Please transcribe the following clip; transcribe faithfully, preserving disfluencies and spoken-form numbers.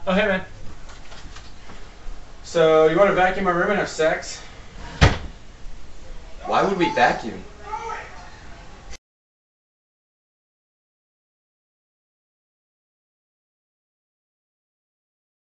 Oh, hey, man. So, you want to vacuum my room and have sex? Why would we vacuum?